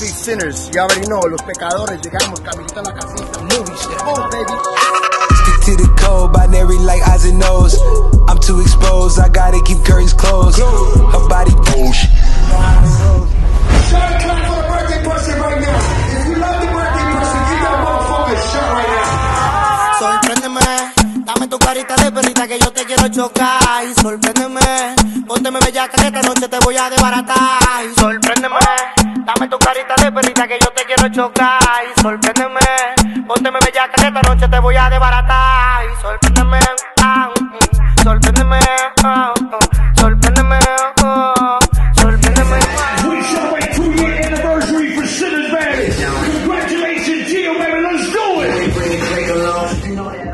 street sinners. You already know, los pecadores. Llegamos, caminito a la casita. Movie shit. Oh, baby. Stick to the code, binary like eyes and nose. I'm too exposed, I gotta keep curtains closed. Her body bullshit. Shot a clap for the birthday person right now. If you love the birthday person, give that motherfucker a shot right now. Sorpréndeme, dame tu carita de perrita que yo te quiero chocar. Y sorpréndeme, pónteme bellaca que esta noche te voy a desbaratar. Y sorpréndeme, dame tu carita de perrita que yo te quiero chocar. Y sorpréndeme, pónteme bellaca que esta noche te voy a desbaratar. Y sorpréndeme, sorpréndeme, sorpréndeme, sorpréndeme. We celebrate 2-year anniversary for Sinners Band. Congratulations, Gio, baby, let's do it.